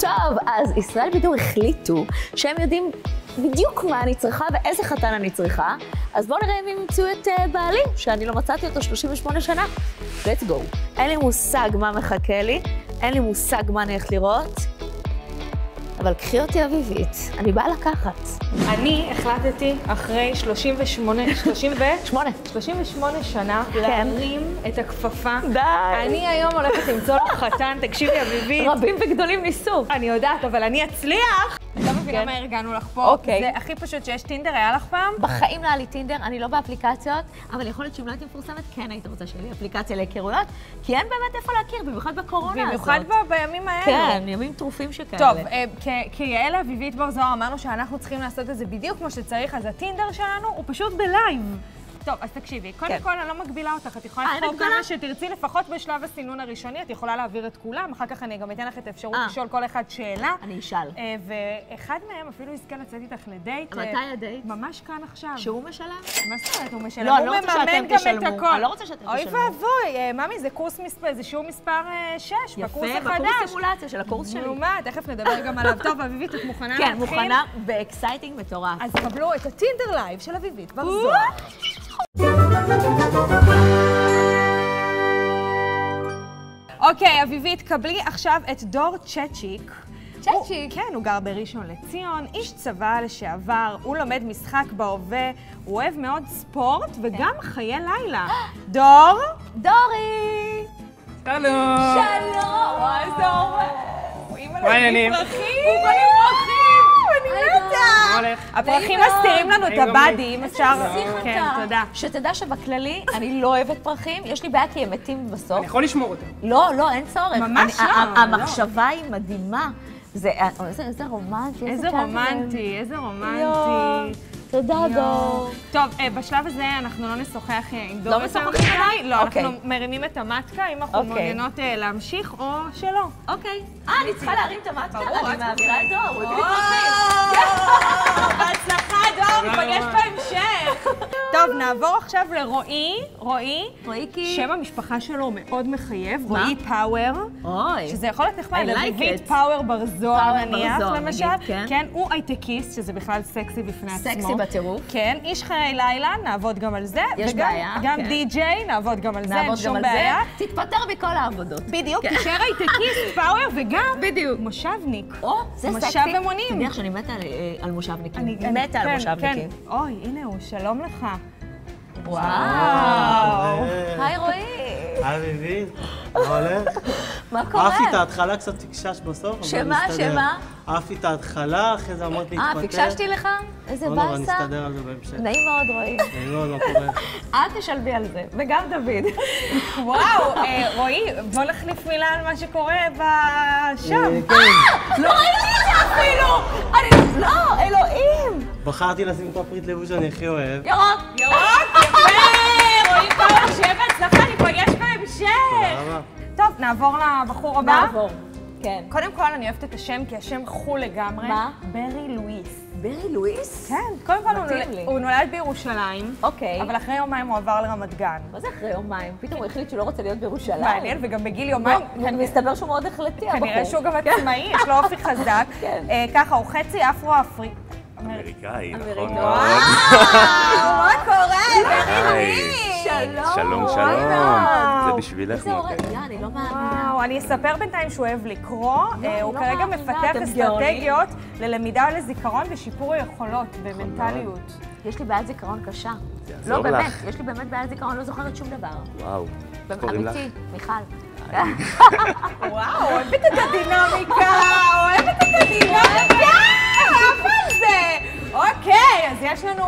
טוב, אז ישראל בידור החליטו שהם יודעים בדיוק מה אני צריכה ואיזה חתן אני צריכה, אז בואו נראה אם הם ימצאו את בעלי, שאני לא מצאתי אותו 38 שנה. Let's go. אין לי מושג מה מחכה לי, אין לי מושג מה אני הולכת לראות, אבל קחי אותי אביבית, אני באה לקחת. אני החלטתי אחרי 38 שנה להרים את הכפפה. די. אני היום הולכת למצוא לך חתן, תקשיבי אביבית. רבים וגדולים ניסו. אני יודעת, אבל אני אצליח. לא מבינה מה ארגנו לך פה. אוקיי. זה הכי פשוט שיש טינדר, היה לך פעם? בחיים לא היה לי טינדר, אני לא באפליקציות, אבל יכול להיות שאם לא הייתי מפורסמת, כן היית רוצה שיהיה לי אפליקציה להיכרויות, כי אין באמת איפה להכיר, במיוחד בקורונה הזאת. במיוחד בימים האלו. כן, ימים טרופים שכאלה. טוב, כיעל אביבית בר זוהר אמרנו שאנחנו צריכים לעשות את זה בדיוק כמו שצריך, אז הטינדר שלנו הוא פשוט בלייב. טוב, אז תקשיבי, קודם כל אני לא מגבילה אותך, את יכולה לבחור כמה שתרצי, לפחות בשלב הסינון הראשוני, את יכולה להעביר את כולם, אחר כך אני גם אתן לך את האפשרות לשאול כל אחד שאלה. אני אשאל. ואחד מהם אפילו יזכה לצאת איתך לדייט. מתי הדייט? ממש כאן עכשיו. שהוא משלם? מה זאת אומרת, הוא משלם? לא, הוא מממן גם את הכל. אני לא רוצה שאתם תשלמו. אוי ואבוי, ממי, זה שיעור מספר 6, בקורס החדש. יפה, בקורס סימולציה של הקורס שלי. נו מה, תכף נדבר גם עליו. טוב, אביבית, את מוכנה להתחיל? כן, מוכנה ואקסייטינג מטורף. אז קבלו את הטינדר לייב של אביבית בר זוהר. אוקיי, אביבית, קבלי עכשיו את דור צ'צ'יק. צ'צ'יק? כן, הוא גר בראשון לציון, איש צבא לשעבר, הוא לומד משחק בהווה, הוא אוהב מאוד ספורט וגם חיי לילה. דור? דורי! שלום! שלום! וואי, זה אומר. מה העניינים? פרחים! הוא בנים פרחים! אני מתה! הפרחים מסתירים לנו את הבאדי, אם אפשר... כן, תודה. שתדע שבכללי אני לא אוהבת פרחים, יש לי בעיה כי הם מתים בסוף. אני יכול לשמור אותם. לא, אין צורך. ממש לא. המחשבה היא מדהימה. איזה רומנטי. איזה רומנטי, איזה רומנטי. תודה, דור. טוב, בשלב הזה אנחנו לא נשוחח עם דור. לא משוחחים עליי? לא, אנחנו מרימים את המטקה, אם אנחנו מעוניינות להמשיך או שלא. אוקיי. אני צריכה להרים את המטקה, אני מעבירה את דור, הוא הביא לי פרחים. בהצלחה, דור, ניפגש בהמשך. טוב, נעבור עכשיו לרועי. רועי, שם המשפחה שלו מאוד מחייב, רועי פאוור. אוי. שזה יכול להיות נחמד, אביבית פאוור בר זוהר נניח, למשל. כן, הוא הייטקיסט, שזה בכלל סקסי בפני עצמו. סקסי בטירוף. כן, איש חיי לילה, נעבוד גם על זה. יש בעיה. וגם די-ג'יי, נעבוד גם על זה, אין שום בעיה. תתפטר מכל העבודות. בדיוק, תישאר הייטקיסט, פאוור וגם מושבניק. או, זה סקסי. מושב אמונים. תדעי שאני מתה על מושבניקים. אני מתה על מושבניקים. אוי, הנה הוא, שלום לך. וואו. היי רועי. היי אביבית, מה הולך? מה קורה? אהבתי את ההתחלה, קצת תקשש בסוף, אבל מסתדר. שמה? אהבתי את ההתחלה, אחרי זה אמרת להתפטר. פיקששתי לך? איזה באסה. לא, נסתדר על זה בהמשך. נעים מאוד, רועי. נעים מאוד, מה קורה? אל תשלבי על זה, וגם דוד. וואו, רועי, בוא נחליף מילה על מה שקורה בשם. לא ראיתי את זה אפילו! לא, אלוהים! בחרתי לשים את הפריט לבוש שאני הכי אוהב. ירוק! ירוק, יפה! רועי פאוור, שיהיה בהצלחה, ניפגש בהמשך. תודה רבה. טוב, נעבור לבחור הבא. נעבור. כן. קודם כל, אני אוהבת את השם, כי השם חול לגמרי. מה? ברי לואיס. ברי לואיס? כן, קודם כל הוא נולד בירושלים. אוקיי. אבל אחרי יומיים הוא עבר לרמת גן. מה זה אחרי יומיים? פתאום הוא החליט שהוא לא רוצה להיות בירושלים. מעניין, וגם בגיל יומיים. מסתבר שהוא מאוד החלטי, הבחור. כנראה שהוא גם עצמאי, יש לו אופי חזק. ככה, הוא חצי אפרו-אפרי. אמריקאי, נכון מאוד. מה קורה? שלום, זה בשבילך מותק. אני לא מאמינה. וואו, אני אספר בינתיים שהוא אוהב לקרוא. הוא כרגע מפתח אסטרטגיות ללמידה ולזיכרון ושיפור היכולות ומנטליות. יש לי בעיית זיכרון קשה. לא, באמת, יש לי באמת בעיית זיכרון, לא זוכרת שום דבר. וואו, איך קוראים לך? אמיתי, מיכל. וואו, אוהבת את הדינמיקה, אוהבת את הדינמיקה! אהב על זה! אוקיי, אז יש לנו...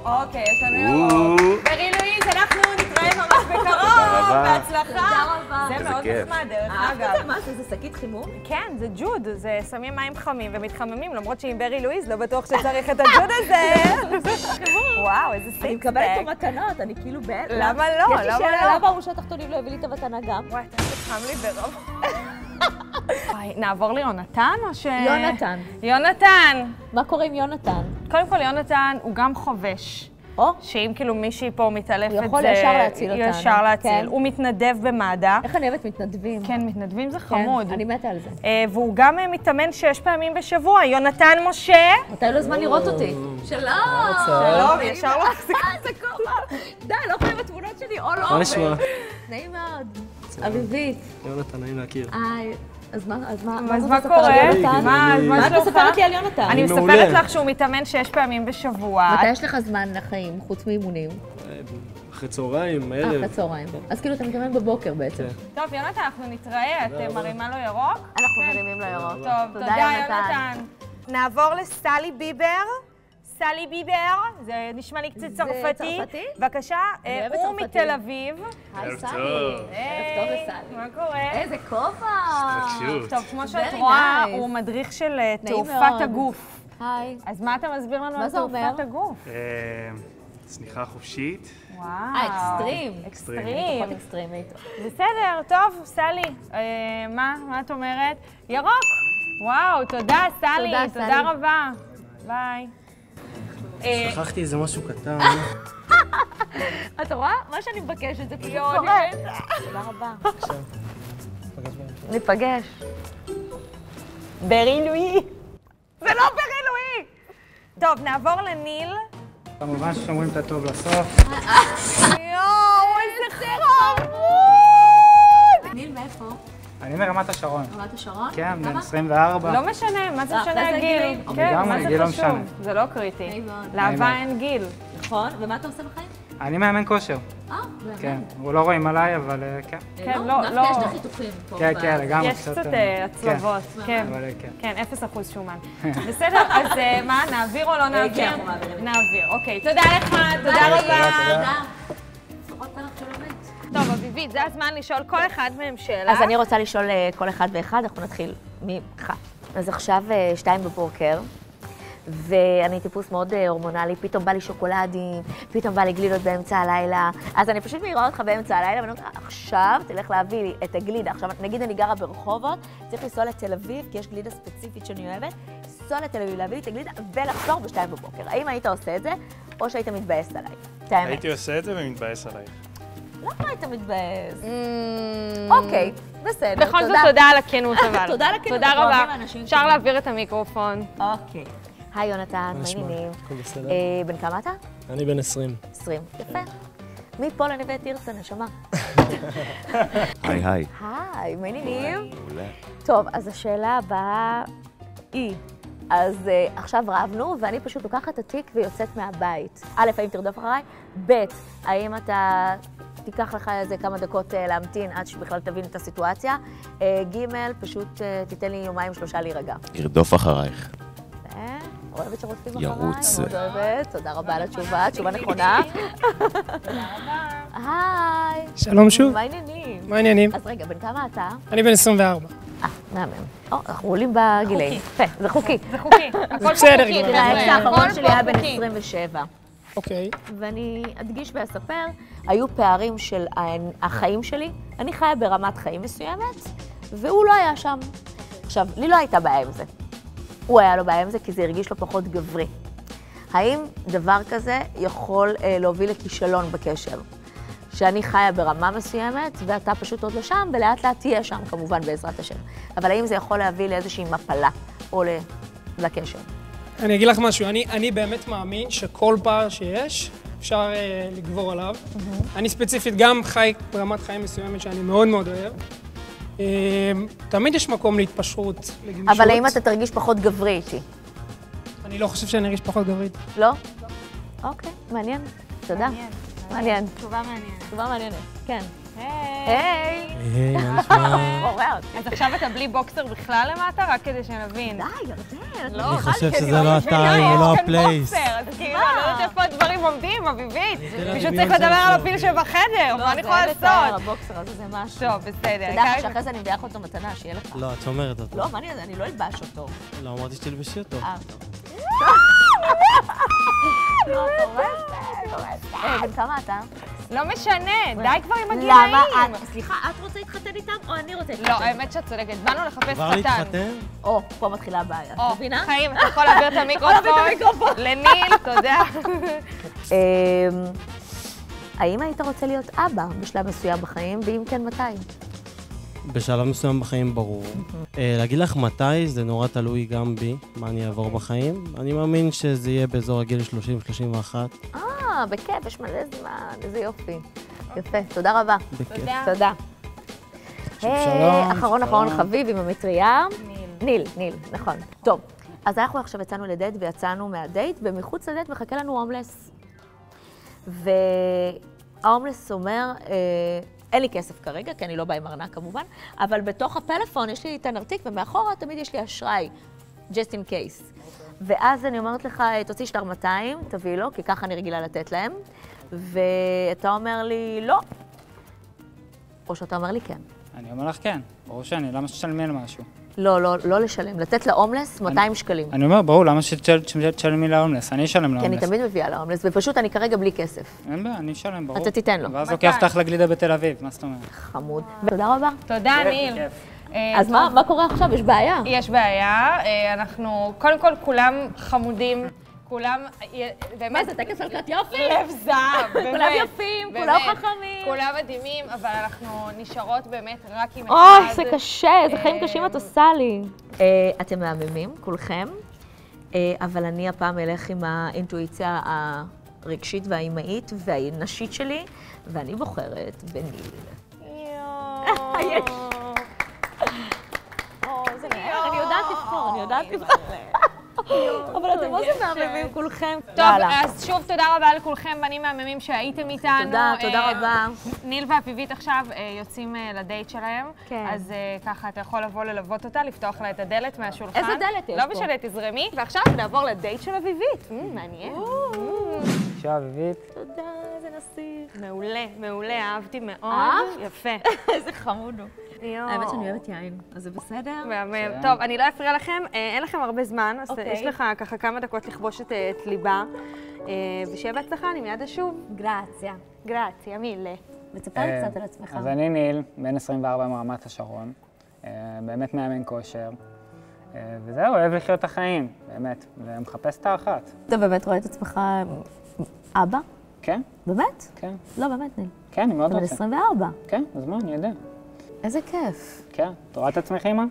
ברי לואיס, אנחנו נתראה ממש בקרוב, בהצלחה. תודה רבה. זה מאוד נחמד, דרך אגב. אהבת מה זה? זה שקית חימום? כן, זה ג'וד, זה שמים מים חמים ומתחממים, למרות שעם ברי לואיס לא בטוח שצריך את הג'וד הזה. וואו, איזה סיקספק. אני מקבלת פה מתנות, אני כאילו בעד. למה לא? יש לי שאלה, למה הראש התחתונים לא הביא לי את המתנה גם? וואי, אתה חם לי ברוב. נעבור ליונתן או ש... יונתן. יונתן. מה קורה עם יונתן? קודם כל, יונתן הוא גם חובש. שאם כאילו מישהי פה מתעלפת, הוא יכול ישר להציל אותנו. ישר להציל. הוא מתנדב במד"א. איך אני אוהבת מתנדבים? כן, מתנדבים זה חמוד. אני מתה על זה. והוא גם מתאמן 6 פעמים בשבוע. יונתן משה. מתי לא זמן לראות אותי? שלום! שלום, ישר לא מחזיק. זה כוחה. די, לא יכולים התמונות שלי, all over. מה נשמע? נעים מאוד. אביבית. יונתן, נעים להכיר. אז מה קורה? מה את מספרת לי על יונתן? אני מספרת לך שהוא מתאמן 6 פעמים בשבוע. מתי יש לך זמן לחיים, חוץ מאימונים? אחרי צהריים, ערב. אחרי צהריים. אז כאילו אתה מתאמן בבוקר בעצם. טוב, יונתן, אנחנו נתראה. את מרימה לו ירוק? אנחנו מרימים לו ירוק. טוב, תודה, יונתן. נעבור לסלי ביבר. סלי ביבר, זה נשמע לי קצת צרפתי. בבקשה, הוא מתל אביב. היי סלי. ערב טוב לסלי. מה קורה? איזה כובע. טוב, כמו שאת רואה, הוא מדריך של תעופת הגוף. היי. אז מה אתה מסביר לנו על תעופת הגוף? צניחה חופשית. וואו. אקסטרים. אקסטרים. אקסטרימית. בסדר, טוב, סלי. מה את אומרת? ירוק. וואו, תודה, סלי. תודה רבה. ביי. שכחתי איזה משהו קטן. אתה רואה? מה שאני מבקשת זה פשוט קורה. תודה רבה. ניפגש. ברי לואי. זה לא ברי לואי! טוב, נעבור לניל. כמובן ששומרים את הטוב לסוף. יואו, איזה חמוד! ניל, מאיפה? אני מרמת השרון. רמת השרון? כן, בן 24. לא משנה, מה זה משנה אחרי זה הגיל? גילים? כן, לגמרי, מה גיל זה לא חשוב? משנה. זה לא קריטי. נעים מאוד. לאהבה אין גיל. נכון, ומה אתה עושה בחיים? אני מאמן כושר. באמת? כן, הוא לא רואים עליי, אבל כן. כן, לא. דווקא יש לך חיתוכים פה. כן, כן, לגמרי. יש קצת הצלבות. כן, אבל כן. כן, 0% שומן. בסדר, אז מה, נעביר או לא נעביר? כן, אנחנו מעבירים. נעביר, אוקיי. תודה לך, תודה רבה. תודה. לפחות פרק של אמת. טוב, אביבית, זה הזמן לשאול כל אחד מהם שאלה. אז אני רוצה לשאול כל אחד ואחד, אנחנו נתחיל ממך. אז עכשיו 2 בבוקר, ואני טיפוס מאוד הורמונלי, פתאום בא לי שוקולדים, פתאום בא לי גלידות באמצע הלילה. אז אני פשוט מעירה אותך באמצע הלילה, ואני אומרת, עכשיו תלך להביא לי את הגלידה. עכשיו, נגיד אני גרה ברחובות, צריך לנסוע לתל אביב, כי יש גלידה ספציפית שאני אוהבת, לנסוע לתל אביב, להביא לי את הגלידה ולחזור ב2 בבוקר. האם היית עושה את זה, או שהיית מתבאס עליי? הייתי עושה את זה ומתבאס עלייך. למה היית מתבאס? אוקיי, בסדר, תודה. בכל זאת, תודה על הכנות אבל. תודה על הכנות. תודה אנחנו רבה. אוהבים אנשים אפשר כנים. להעביר את המיקרופון. אוקיי. היי יונתן, מה העניינים? הכל בסדר? בן כמה אתה? אני בן 20. 20. יפה. מפה לנווה תרצה, נשמה. היי, היי. היי, מה העניינים? מעולה. טוב, אז השאלה הבאה היא, אז עכשיו רבנו, ואני פשוט לוקחת את התיק ויוצאת מהבית. א', האם תרדוף אחריי? ב', האם אתה תיקח לך איזה כמה דקות להמתין עד שבכלל תבין את הסיטואציה? ג', פשוט תיתן לי 2-3 להירגע. ירדוף אחרייך. אוהבת שרודפים אחריי? ירוץ. מאוד אוהבת, תודה רבה על התשובה, תשובה נכונה. תודה רבה. היי. שלום שוב. מה העניינים? מה העניינים? אז רגע, בן כמה אתה? אני בן 24. מהמם. אנחנו עולים בגילאים. יפה, זה חוקי. זה חוקי. הכל פה בסדר, חוקי. כבר. תראה, האקס האחרון שלי היה בן חוקי. 27. אוקיי. ואני אדגיש ואספר, היו פערים של החיים שלי. אני חיה ברמת חיים מסוימת, והוא לא היה שם. עכשיו, לי לא הייתה בעיה עם זה. הוא היה לו בעיה עם זה, כי זה הרגיש לו פחות גברי. האם דבר כזה יכול להוביל לכישלון בקשר? שאני חיה ברמה מסוימת, ואתה פשוט עוד לא שם, ולאט לאט תהיה שם, כמובן, בעזרת השם. אבל האם זה יכול להביא לאיזושהי מפלה, או לקשר? אני אגיד לך משהו, אני באמת מאמין שכל פער שיש, אפשר לגבור עליו. אני ספציפית גם חי ברמת חיים מסוימת שאני מאוד מאוד אוהב. תמיד יש מקום להתפשרות, לגמישות. אבל האם אתה תרגיש פחות גברי איתי? אני לא חושב שאני ארגיש פחות גברית. לא? אוקיי, מעניין. תודה. מעניין. תשובה מעניינת. תשובה מעניינת, כן. היי. היי! מה נשמע? עוררת. אז עכשיו אתה בלי בוקסר בכלל למטה? רק כדי שנבין. די, ירדן. לא, אני חושב כי שזה אני לא לא הטיים מבינה, ולא יש כאן הפלייס. בוקסר, אז כאילו, אני לא יודעת איפה הדברים עומדים, אביבית. לה פשוט דמיון צריך לדבר על של הפיל שבחדר, מה אני יכולה לעשות? הבוקסר הזה זה משהו. טוב, בסדר. תדע לך שאחרי זה אני אביא אותו מתנה, שיהיה לך. לא, את שומרת אותו. לא, מה אני לא אלבש אותו. לא, אמרתי שתלבשי אותו. לא, בן כמה אתה? לא משנה, די כבר עם הגילאים. למה? סליחה, את רוצה להתחתן איתם או אני רוצה להתחתן? לא, האמת שאת צודקת, באנו לחפש חתן. כבר להתחתן? או, פה מתחילה הבעיה, את מבינה? חיים, אתה יכול להעביר את המיקרופון לניל, תודה. האם היית רוצה להיות אבא בשלב מסוים בחיים, ואם כן, מתי? בשלב מסוים בחיים ברור. להגיד לך מתי, זה נורא תלוי גם בי, מה אני אעבור בחיים. אני מאמין שזה יהיה באזור הגיל 30-31. בכיף, יש מלא זמן, איזה יופי. יפה, תודה רבה. בכיף. תודה. שלום. אחרון חביב עם המטריה. ניל, נכון. טוב, אז אנחנו עכשיו יצאנו לדייט ויצאנו מהדייט, ומחוץ לדייט מחכה לנו הומלס. וההומלס אומר, אין לי כסף כרגע, כי אני לא באה עם ארנק כמובן, אבל בתוך הפלאפון יש לי את הנרתיק, ומאחורה תמיד יש לי אשראי, just in case. ואז אני אומרת לך, תוציא שטר 200, תביא לו, כי ככה אני רגילה לתת להם, ואתה אומר לי, לא. או שאתה אומר לי כן. אני אומר לך כן, ברור שאני, למה שתשלמי על משהו? לא לשלם, לתת להומלס 200 שקלים. אני אומר, ברור, למה שתשלמי להומלס? אני אשלם כי אני להומלס. תמיד מביאה להומלס, ופשוט אני כרגע בלי כסף. אין בעיה, אני אשלם, ברור. אתה תיתן לו. ואז לוקח אותך לגלידה בתל אביב, מה זאת אומרת? חמוד. תודה רבה. תודה, ניל. אז מה קורה עכשיו? יש בעיה. יש בעיה, אנחנו, קודם כל, כולם חמודים, כולם, באמת, זה טקס חלקת יופי? לב זהב, באמת. כולם יפים, כולם חכמים. כולם מדהימים, אבל אנחנו נשארות באמת רק עם אחד. זה קשה, איזה חיים קשים את עושה לי. אתם מהממים, כולכם, אבל אני הפעם אלך עם האינטואיציה הרגשית והאימהית והנשית שלי, ואני בוחרת בניל. אני יודעת לבחור, אבל אתם לא זה מהממים כולכם. טוב, אז שוב תודה רבה לכולכם, בנים מהממים שהייתם איתנו. תודה רבה. ניל ואביבית עכשיו יוצאים לדייט שלהם. כן. אז ככה אתה יכול לבוא ללוות אותה, לפתוח לה את הדלת מהשולחן. איזה דלת יש פה? לא משנה, תזרמי. ועכשיו נעבור לדייט של אביבית. מעניין. בבקשה, אביבית. תודה, איזה נסיך. מעולה, אהבתי מאוד. יפה. איזה חמוד הוא. האמת שאני אוהבת יין, אז זה בסדר? מהמם. טוב, אני לא אפריע לכם, אין לכם הרבה זמן, אז יש לך ככה כמה דקות לכבוש את ליבה. ושיהיה בהצלחה, אני מיד אשוב. גרציה, מילה. ותספר לי קצת על עצמך. אז אני ניל, בן 24 מרמת השרון, באמת מאמן כושר, וזהו, אוהב לחיות את החיים, באמת, ומחפש את האחת. אתה באמת רואה את עצמך אבא? כן? באמת? כן. לא, באמת, ניל. כן, אני מאוד אתה בן רוצה. 24. כן, אז מה, אני יודע. איזה כיף. כן, את רואה את עצמך, אמא?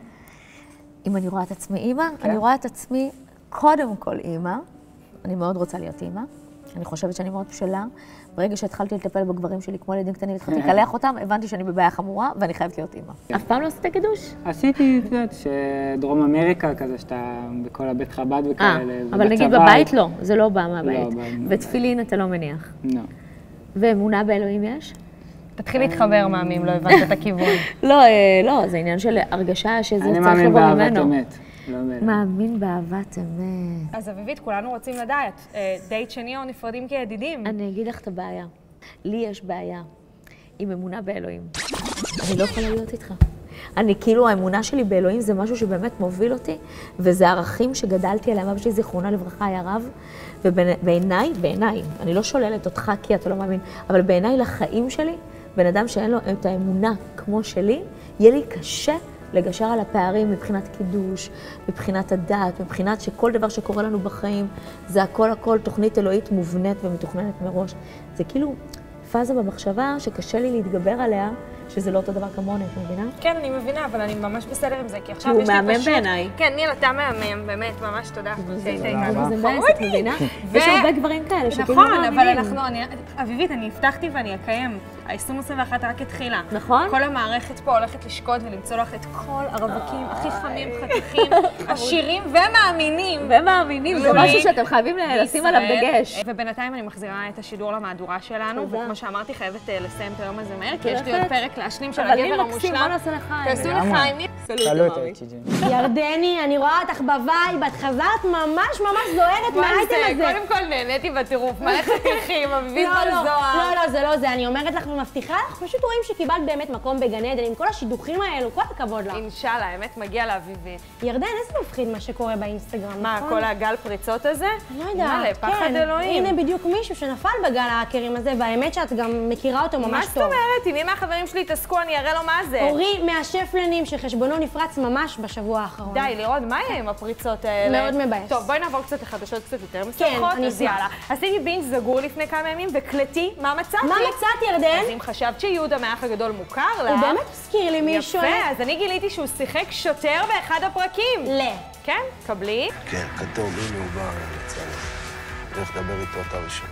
אם אני רואה את עצמי אימא, כן. אני רואה את עצמי קודם כל אימא. אני מאוד רוצה להיות אימא. אני חושבת שאני מאוד בשלה. ברגע שהתחלתי לטפל בגברים שלי כמו ילדים קטנים, התחלתי לקלח אותם, הבנתי שאני בבעיה חמורה ואני חייבת להיות אימא. אף פעם לא עשית קידוש? עשיתי, את יודעת, שדרום אמריקה כזה, שאתה בכל הבית חב"ד וכאלה. אבל נגיד בבית לא, זה לא בא מהבית. לא, בבית. ותפילין אתה לא מניח. לא. ואמונה באלוהים יש? תתחיל להתחבר, מאמי, אם לא הבנת את הכיוון. לא, זה עניין של הרגשה שזה אני צריך מאמין לבוא באהבת ממנו. אמת. לא באמת. מאמין באהבת אמת. אז אביבית, כולנו רוצים לדעת, דייט שני או נפרדים כידידים? אני אגיד לך את הבעיה. לי יש בעיה עם אמונה באלוהים. אני לא יכולה להיות איתך. כאילו, האמונה שלי באלוהים זה משהו שבאמת מוביל אותי, וזה ערכים שגדלתי עליהם. אבא שלי זיכרונה לברכה היה רב, ובעיניי, אני לא שוללת אותך כי אתה לא מאמין, אבל בעיניי לחיים שלי, בן אדם שאין לו את האמונה כמו שלי, יהיה לי קשה לגשר על הפערים מבחינת קידוש, מבחינת הדת, מבחינת שכל דבר שקורה לנו בחיים, זה הכל תוכנית אלוהית מובנית ומתוכננת מראש. זה כאילו פאזה במחשבה שקשה לי להתגבר עליה, שזה לא אותו דבר כמוני, את מבינה? כן, אני מבינה, אבל אני ממש בסדר עם זה, כי עכשיו הוא יש לי פשוט... מהמם בעיניי. כן, ניל, אתה מהמם, באמת, ממש תודה. שהיית איתנו. זה מבאס, את מבינה? יש הרבה גברים כאלה שכאילו לא נכון, מאמינים. אבל אביבית, אני הבטחתי ואני אקיים. ה-2021 רק התחילה. נכון? כל המערכת פה הולכת לשקוד ולמצוא לך את כל הרווקים הכי חמים, חתיכים, עשירים ומאמינים. זה משהו שאתם חייבים לשים עליו דגש. ובינתיים אני מחזירה את השידור למהדורה שלנו, וכמו שאמרתי, חייבת לסיים את היום הזה מהר, כי יש לי עוד פרק להשלים של הגבר המושלם. בוא נעשה לחיים. תעשו לחיים. שאלו אותי, צ'יג'י. ירדני, אני רואה אותך בווייב, את חזרת ממש זוהרת מהאייטם הזה. קודם כל נהניתי בטירוף, מלא חתיכים, אביבית בר זוהר. לא, זה לא זה, אני אומרת לך ומבטיחה לך, פשוט רואים שקיבלת באמת מקום בגן עדן עם כל השידוכים האלו, כל הכבוד לך. אינשאללה, האמת מגיע לאביבית. ירדן, איזה מפחיד מה שקורה באינסטגרם, מה, נכון? כל הגל פריצות הזה? אני לא יודעת, מלא, פחד כן. אלוהים. הנה בדיוק מישהו שנפל בגל ההאקרים הזה, והאמת שאת גם מכירה אותו ממש טוב. מה זאת אומרת? אם מי מהחברים שלי יתעסקו, אני אראה לו מה זה. אורי מהשפלנים שחשבונו נפרץ ממש בשבוע האחרון. די, לראות מה יהיה עם הפריצות האלה. מאוד מבאס. טוב, בואי נעבור קצת לחדשות קצת יותר משמחות. אני אז אשמח. יאללה. עשיתי בינג' סגור לפני כמה ימים, וקלטי, מה מצאתי? מה מצאת, ירדן? אז אם חשבת שיהודה מהאח הגדול מוכר לה... הוא באמת הזכיר לי מישהו. יפה, אז אני גיליתי שהוא שיחק שוטר באחד הפרקים. כן, קבלי. כן, כתוב, הנה הוא בא, יצא לי. הולך לדבר איתו אתה ראשון.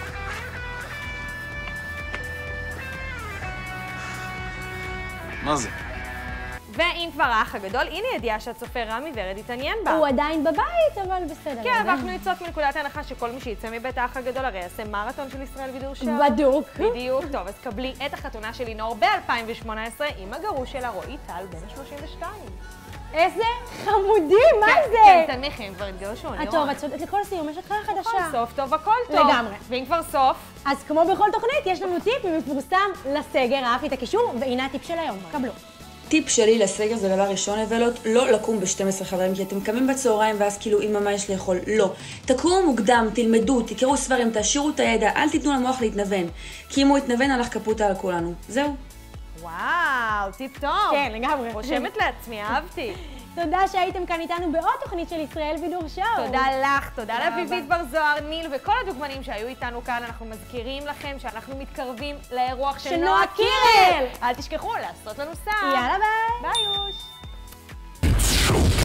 מה זה? ואם כבר האח הגדול, הנה ידיעה שהצופה רמי ורד התעניין בה. הוא עדיין בבית, אבל בסדר. כן, אבל אנחנו יוצאות מנקודת ההנחה שכל מי שיצא מבית האח הגדול הרי יעשה מרתון של ישראל בידור שואו. בדוק. בדיוק. טוב, אז קבלי את החתונה של לינור ב-2018 עם הגרוש שלה רועי טל בן ה-32. איזה חמודי, מה זה? כן, תנמיכי, הם כבר התגרשו, אני רואה. טוב, את צודקת, לכל סיום יש התחלה חדשה. סוף טוב, הכל טוב. לגמרי. ואם כבר סוף... אז כמו בכל תוכנית, יש לנו טיפ מפורסם לסגר, אהבתי את הקישור, והנה הטיפ של היום, קבלו. טיפ שלי לסגר זה דבר ראשון לבלות, לא לקום ב-12 חברים, כי אתם קמים בצהריים ואז כאילו אמא מה יש לאכול, לא. תקומו מוקדם, תלמדו, תקראו ספרים, תעשירו את הידע, אל תיתנו למוח להתנוון. כי אם הוא יתנוון הלך קפוטה על כולנו. זהו. וואו, טיפ טוב. כן, לגמרי. רושמת לעצמי, אהבתי. תודה שהייתם כאן איתנו בעוד תוכנית של ישראל בידור שואו. תודה לך, תודה לאביבית בר זוהר, ניל וכל הדוגמנים שהיו איתנו כאן. אנחנו מזכירים לכם שאנחנו מתקרבים לאירוח של נועה קירל. אל תשכחו לעשות לנו סאב. יאללה ביי. ביי יוש.